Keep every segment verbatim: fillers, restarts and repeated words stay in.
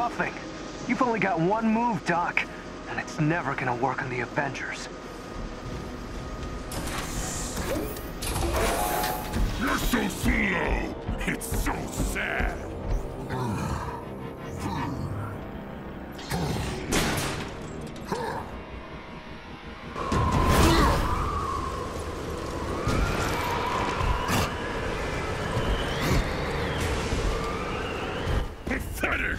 bluffing. You've only got one move, Doc, and it's never gonna work on the Avengers. You're so slow! It's so sad! Pathetic!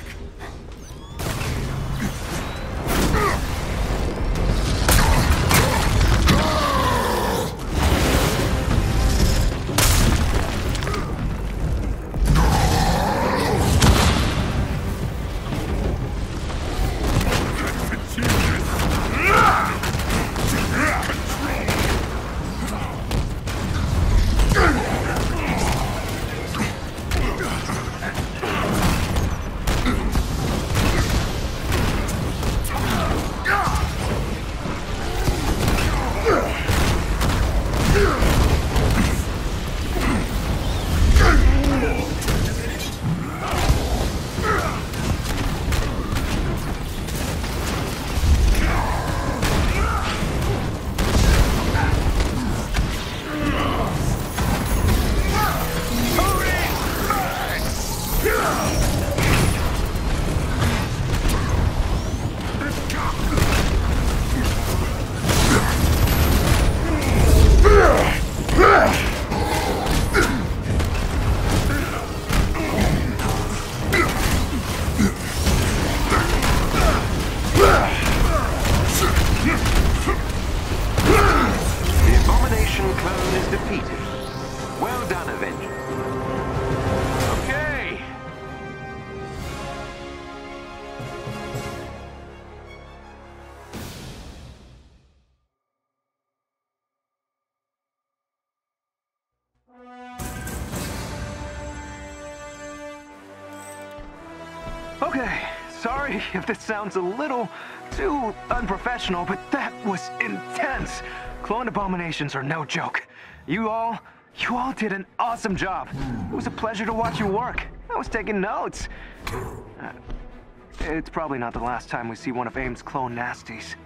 Okay, sorry if this sounds a little too unprofessional, but that was intense. Clone abominations are no joke. You all, you all did an awesome job. It was a pleasure to watch you work. I was taking notes. Uh, it's probably not the last time we see one of AIM's clone nasties.